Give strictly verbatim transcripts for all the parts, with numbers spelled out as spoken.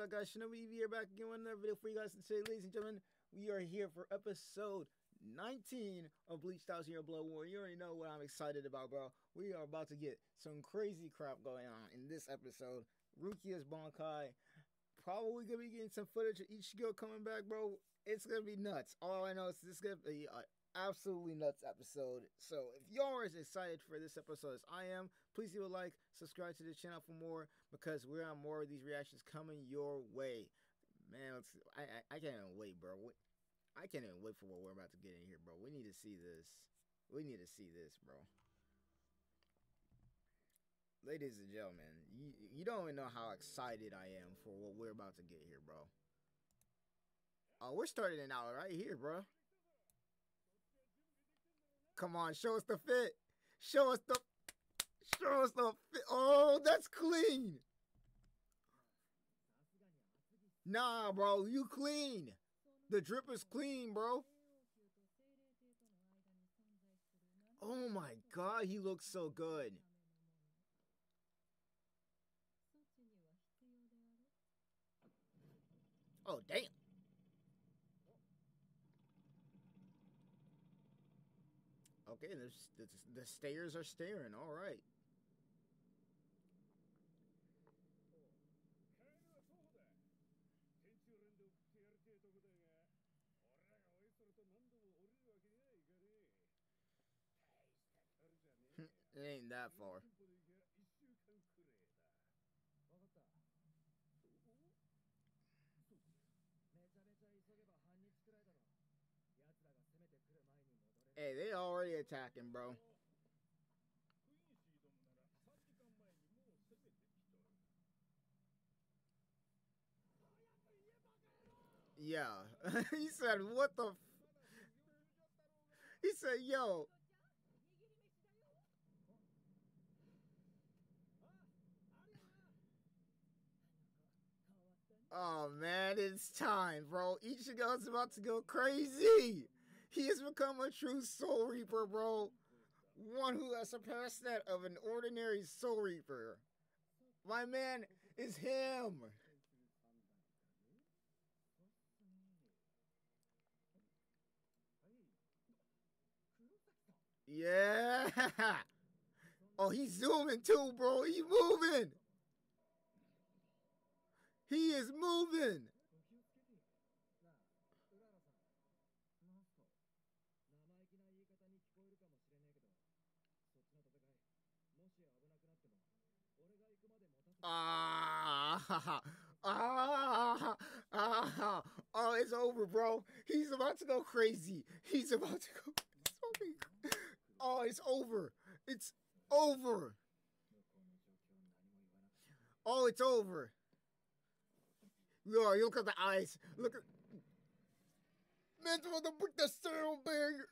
up, guys? ShinobiEevee here, back again with another video for you guys today, ladies and gentlemen. We are here for episode nineteen of Bleach Tybw Your Blood War. You already know what I'm excited about, bro. We are about to get some crazy crap going on in this episode. Rukias, Bankai, probably gonna be getting some footage of each skill coming back, bro. It's gonna be nuts. All I know is this is gonna be an absolutely nuts episode. So if y'all are as excited for this episode as I am, please leave a like, subscribe to the channel for more, because we're on more of these reactions coming your way. Man, let's, I, I I can't even wait, bro. I can't even wait for what we're about to get in here, bro. We need to see this. We need to see this, bro. Ladies and gentlemen, you, you don't even know how excited I am for what we're about to get here, bro. Oh, we're starting it out right here, bro. Come on, show us the fit. Show us the... Show us the fit. Oh, that's clean. Nah, bro, you clean. The drip is clean, bro. Oh my god, he looks so good. Oh, damn. Okay, the, the, the stairs are staring. All right. It ain't that far. Hey, they already attacking, bro. Yeah. He said, what the f... He said, yo. Oh, man, it's time, bro. Ichigo's about to go crazy. He has become a true Soul Reaper, bro. One who has surpassed that of an ordinary Soul Reaper. My man is him. Yeah. Oh, he's zooming too, bro. He's moving. He is moving. Ah, ah, ah, oh, it's over, bro. He's about to go crazy. He's about to go. Oh, it's over. It's over. Oh, it's over. Yo, look at the eyes. Look at. Man, the break the sound barrier.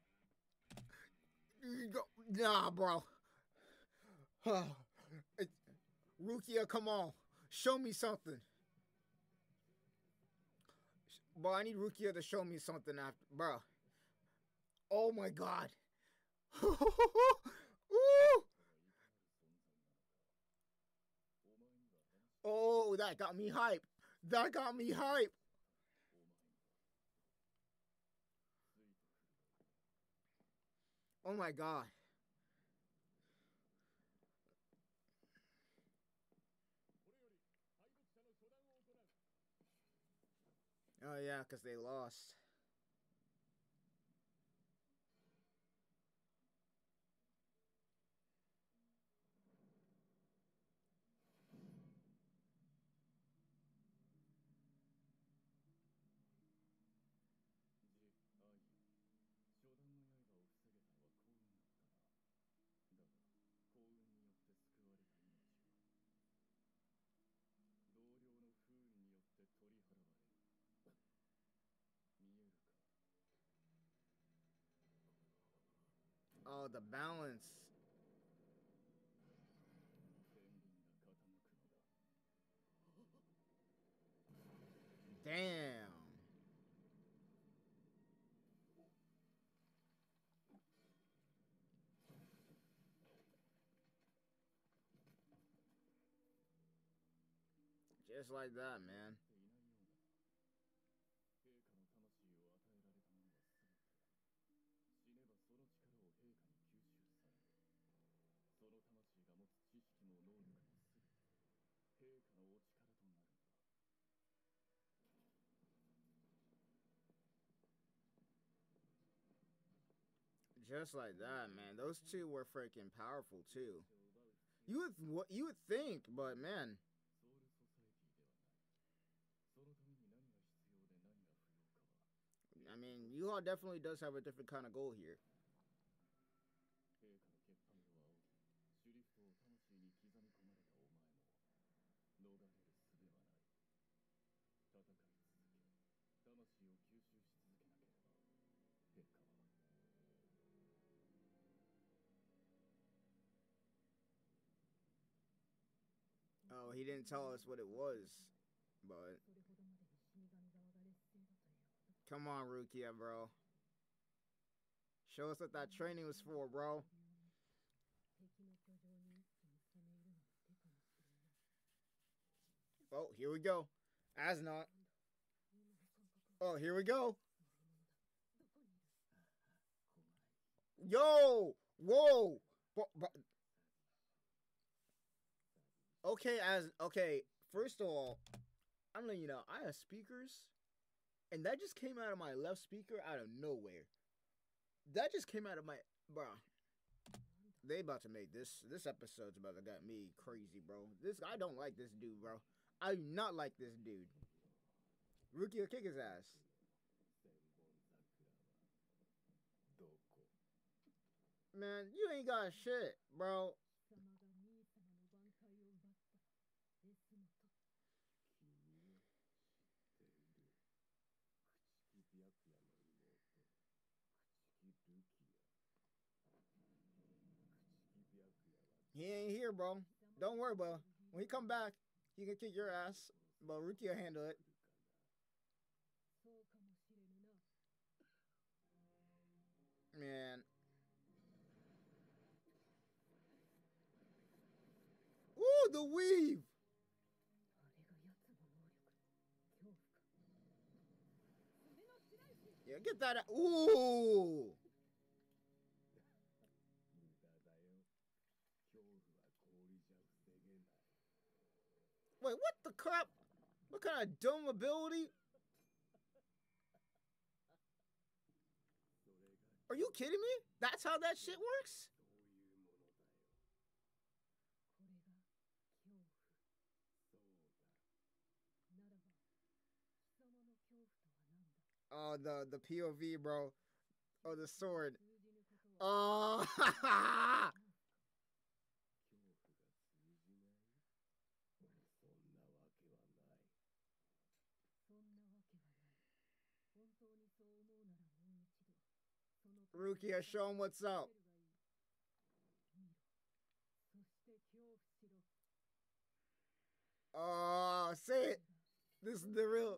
Nah, bro. Rukia, come on. Show me something. Bro, I need Rukia to show me something after. Bro. Oh my god. Oh, that got me hype. That got me hype. Oh my god. Oh yeah, because they lost. Oh, the balance. Damn. Just like that, man. Just like that, man. Those two were freaking powerful too. You would what you would think, but man. I mean, U-Haul definitely does have a different kind of goal here. Oh, he didn't tell us what it was, but come on, Rukia, bro. Show us what that training was for, bro. Oh, here we go. As not. Oh, here we go. Yo! Whoa! But, but, okay, as okay. First of all, I'm letting you know I have speakers, and that just came out of my left speaker out of nowhere. That just came out of my bro. They about to make this. This episode's about to get me crazy, bro. This I don't like this dude, bro. I do not like this dude. Rukia, kick his ass. Man, you ain't got shit, bro. He ain't here, bro. Don't worry, bro. When he come back, he can kick your ass. But Rukia will handle it. Man. Ooh, the weave. Yeah, get that out. Ooh. Wait, what the crap? What kind of dumb ability? Are you kidding me? That's how that shit works? Oh, the, the P O V, bro. Oh, the sword. Oh, Rukia, show him what's up. Oh, say it. This is the real.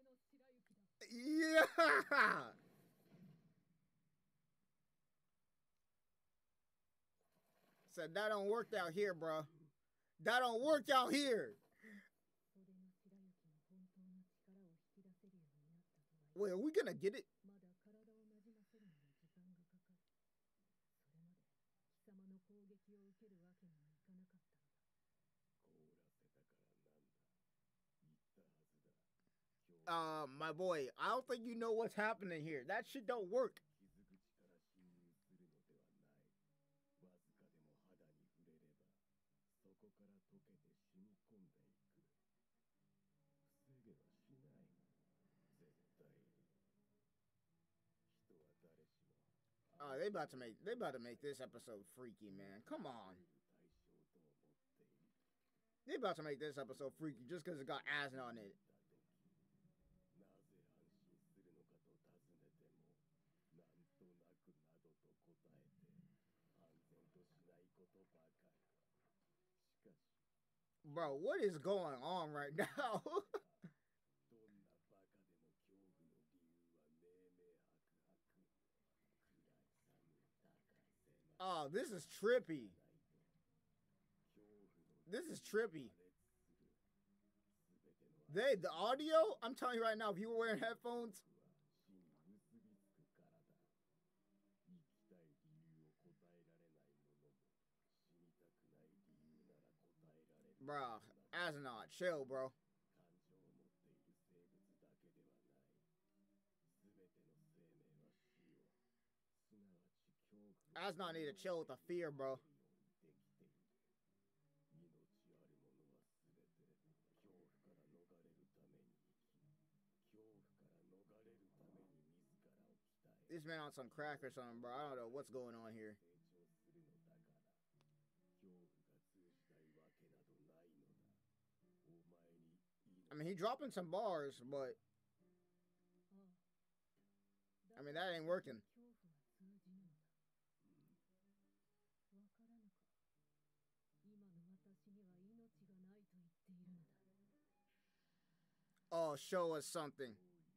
Yeah. Said that don't work out here, bro. That don't work out here. Wait, are we gonna get it? Uh, my boy, I don't think you know what's happening here. That shit don't work. Oh, they about to make they about to make this episode freaky, man. Come on. They about to make this episode freaky just because it got Asna on it. Bro, what is going on right now? Oh, this is trippy. This is trippy. They, the audio, I'm telling you right now, if you were wearing headphones, bro, Astronaut, chill, bro. Astronaut need to chill with the fear, bro. This man on some crack or something, bro. I don't know what's going on here. I mean, he dropping some bars, but I mean, that ain't working. Oh, show us something.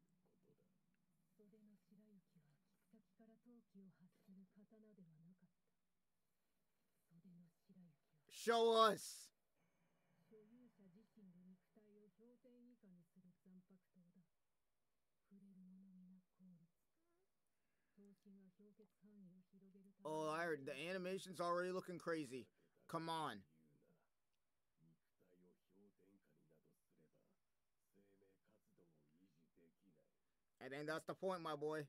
Show us. Oh, I heard the animation's already looking crazy. Come on. I think that's the point, my boy.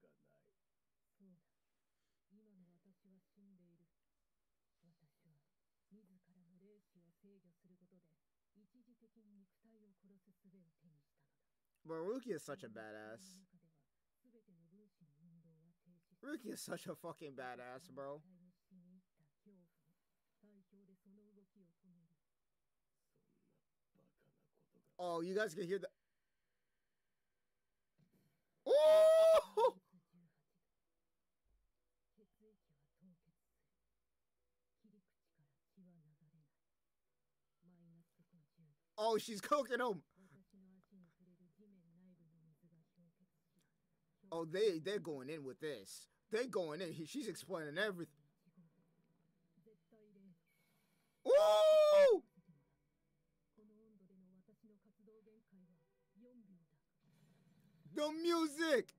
But Rukias is such a badass. Rukias is such a fucking badass, bro. Oh, you guys can hear the... Oh! Oh, she's cooking him. Oh, they, they're going in with this. They're going in. She's explaining everything. Ooh! The music!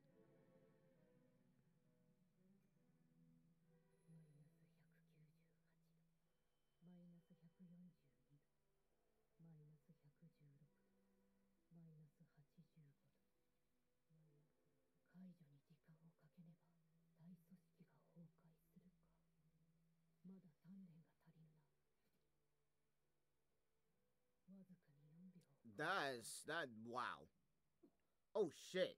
That is, that, wow. Oh, shit.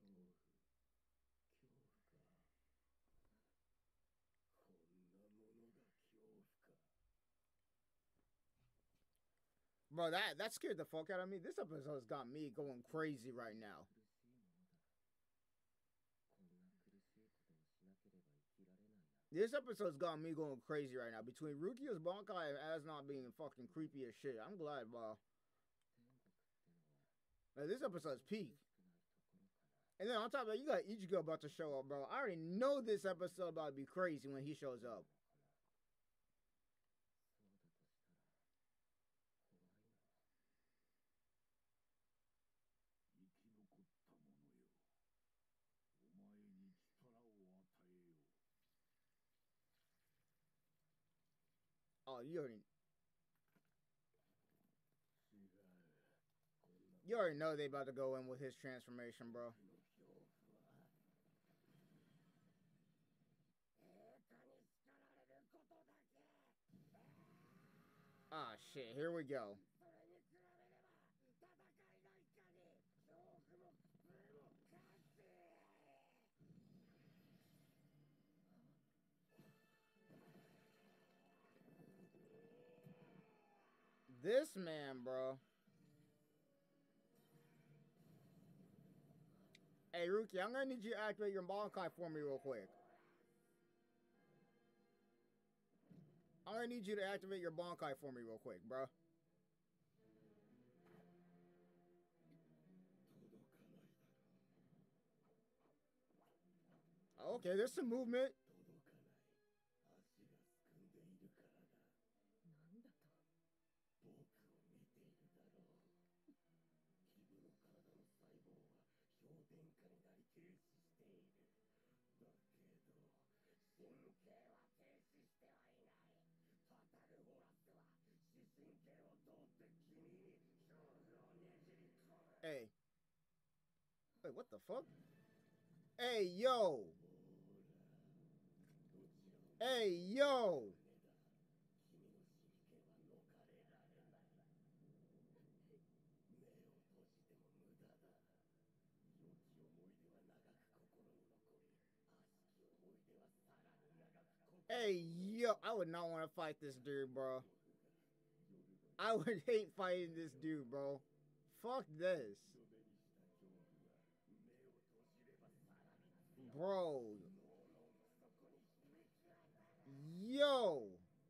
Bro, that, that scared the fuck out of me. This episode's got me going crazy right now. This episode's got me going crazy right now. Between Rukias, Bankai, and Asnot being fucking creepy as shit. I'm glad, bro. Like, this episode's peak. And then on top of that, you got Ichigo about to show up, bro. I already know this episode about to be crazy when he shows up. Oh, you already... You already know they about to go in with his transformation, bro. Ah, shit. Here we go. This man, bro. Hey, Ruki, I'm gonna need you to activate your Bankai for me real quick. I'm gonna need you to activate your Bankai for me real quick, bro. Okay, there's some movement. Hey. Wait, what the fuck? Hey, yo. Hey, yo. Hey, yo. I would not want to fight this dude, bro. I would hate fighting this dude, bro. Fuck this. Bro. Yo.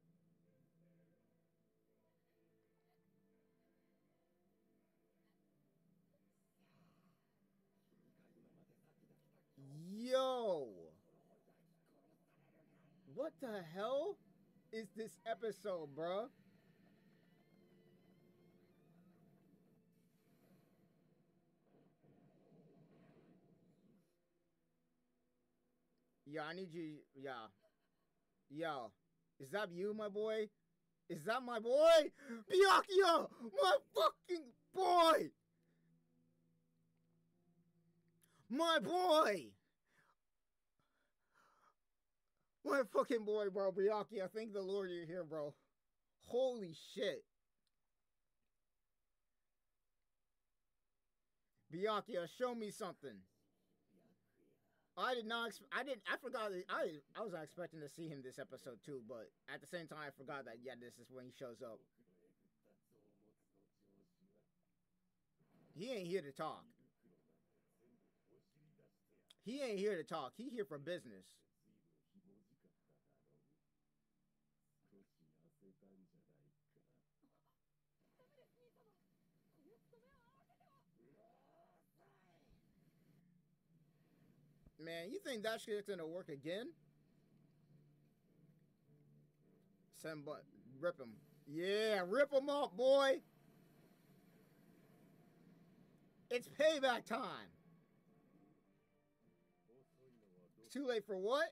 Yo. What the hell is this episode, bro? Yeah, I need you. Yeah. Yo. Is that you, my boy? Is that my boy? Byakyua! My fucking boy! My boy! My fucking boy, bro. Byakyua, thank the Lord you're here, bro. Holy shit. Byakyua, show me something. I did not. I did. I forgot. That, I I was not expecting to see him this episode too, but at the same time, I forgot that yeah, this is when he shows up. He ain't here to talk. He ain't here to talk. He here for business. Man, you think that shit's gonna work again? Send but rip him. Yeah, rip him up, boy. It's payback time. It's too late for what?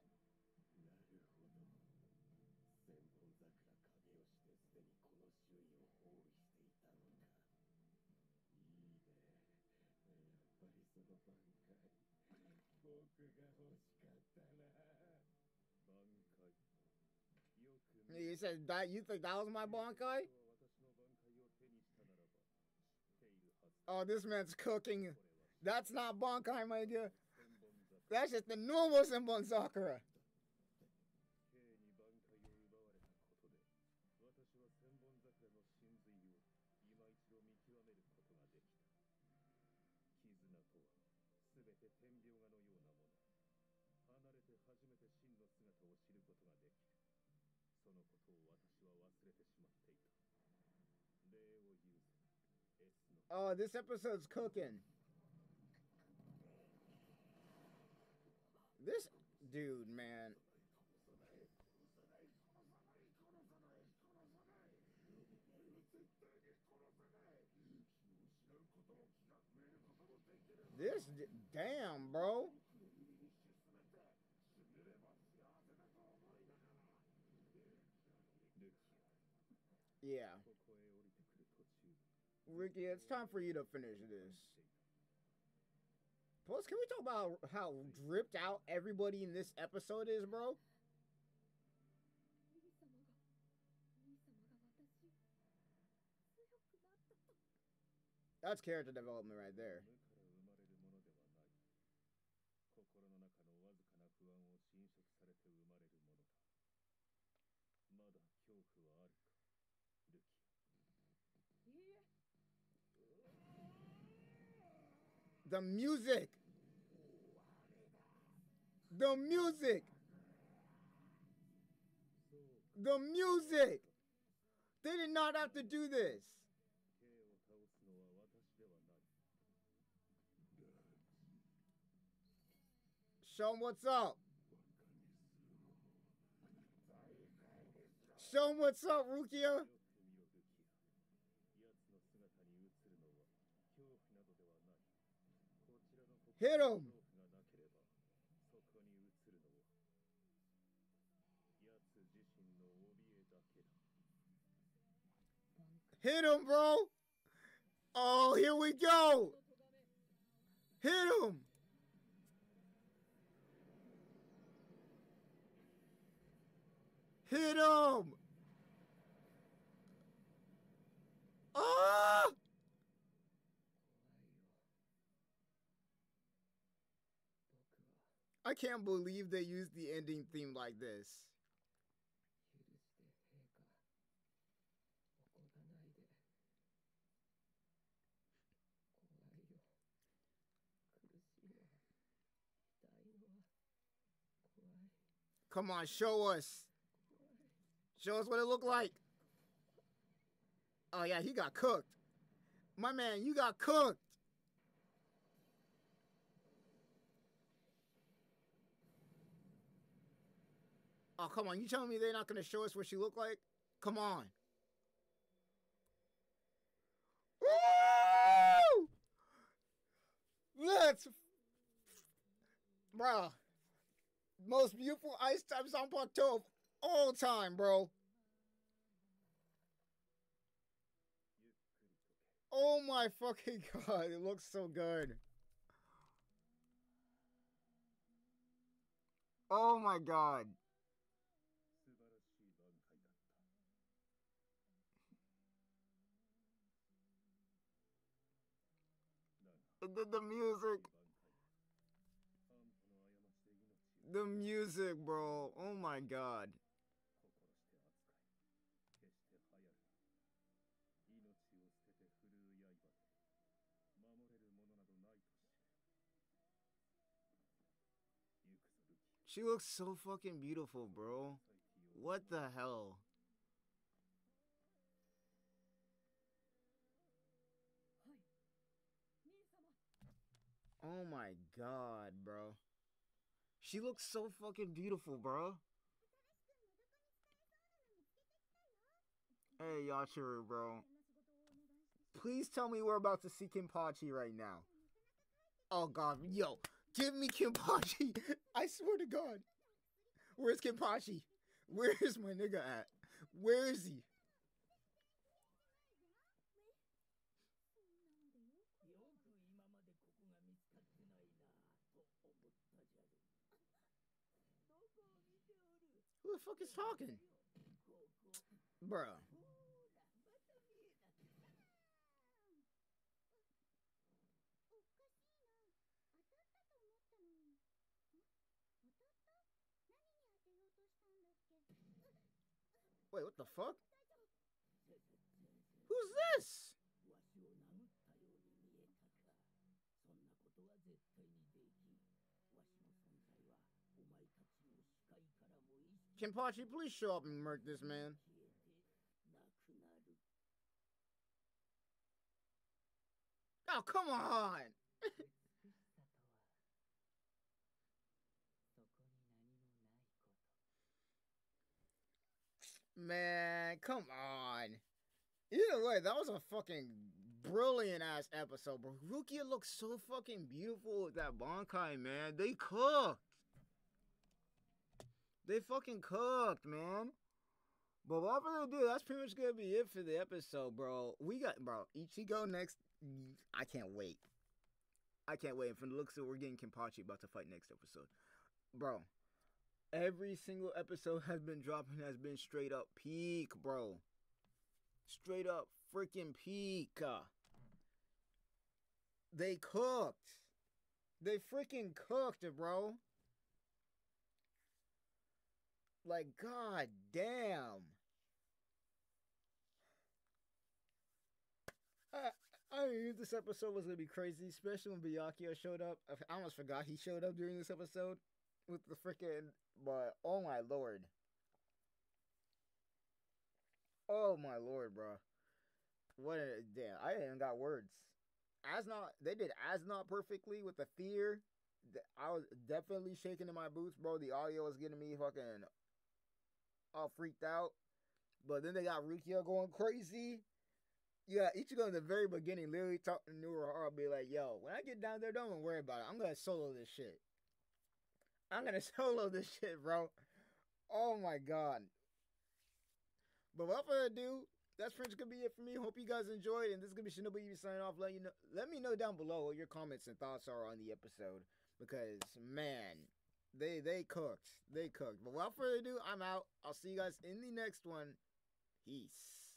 He said that you think that was my Bankai? Oh, this man's cooking. That's not Bankai, my dear. That's just the normal Senbon Sakura. Oh, this episode's cooking. This dude, man. This, damn, bro. Yeah. Ricky, it's time for you to finish this. Plus, can we talk about how dripped out everybody in this episode is, bro? That's character development right there. The music. The music. The music. They did not have to do this. Show him what's up. Show him what's up, Rukia. Hit him. Hit him, bro. Oh, here we go. Hit him! Hit him! Ah! I can't believe they used the ending theme like this. Come on, show us. Show us what it looked like. Oh, yeah, he got cooked. My man, you got cooked. Oh, come on. You telling me they're not going to show us what she looked like? Come on. Woo! Let's... Bro. Most beautiful ice type Zanpakuto of all time, bro. Oh my fucking god. It looks so good. Oh my god. The, the music. The music, bro. Oh my god. She looks so fucking beautiful, bro. What the hell? Oh my god, bro. She looks so fucking beautiful, bro. Hey, Yachiru, bro. Please tell me we're about to see Kenpachi right now. Oh god, yo. Give me Kenpachi. I swear to god. Where's Kenpachi? Where's my nigga at? Where is he? Who the fuck is talking? Bruh. Wait, what the fuck? Who's this? Kenpachi, please show up and murk this man. Oh, come on! Man, come on. Either way, that was a fucking brilliant ass episode, bro. Rukia looks so fucking beautiful with that Bankai, man. They cooked. They fucking cooked, man. But whatever they do, that's pretty much gonna be it for the episode, bro. We got, bro, Ichigo next. I can't wait. I can't wait. From the looks of it, we're getting Kenpachi about to fight next episode. Bro, every single episode has been dropping, has been straight up peak, bro. Straight up freaking peak. They cooked. They freaking cooked it, bro. Like, god damn. I, I knew this episode was going to be crazy, especially when Byakyua showed up. I almost forgot he showed up during this episode with the freaking, but oh my lord. Oh my lord, bro. What a, damn, I ain't even got words. As not, they did as not perfectly with the fear. I was definitely shaking in my boots, bro. The audio was getting me fucking all freaked out. But then they got Rukia going crazy. Yeah, Ichigo in the very beginning literally talking to Nuruhara, be like, yo, when I get down there, don't even worry about it. I'm going to solo this shit. I'm going to solo this shit, bro. Oh my god. But without further ado, that's pretty much gonna be it for me. Hope you guys enjoyed, and this is gonna be ShinobiEevee signing off. Let you know, let me know down below what your comments and thoughts are on the episode, because man, they they cooked, they cooked. But without further ado, I'm out. I'll see you guys in the next one. Peace.